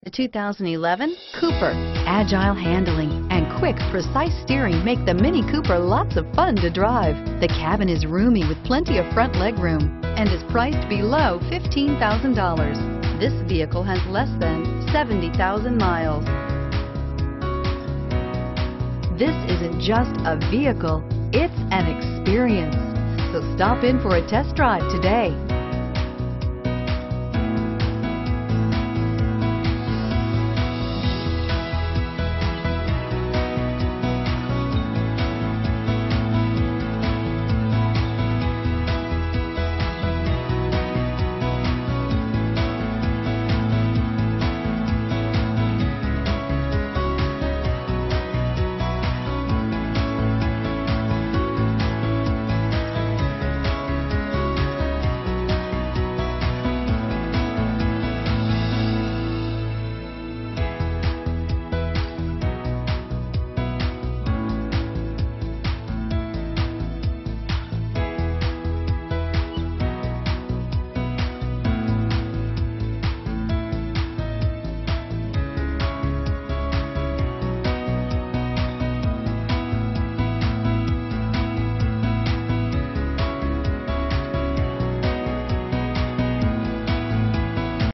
The 2011 Cooper. Agile handling and quick, precise steering make the Mini Cooper lots of fun to drive. The cabin is roomy with plenty of front leg room and is priced below $15,000. This vehicle has less than 70,000 miles. This isn't just a vehicle, it's an experience. So stop in for a test drive today.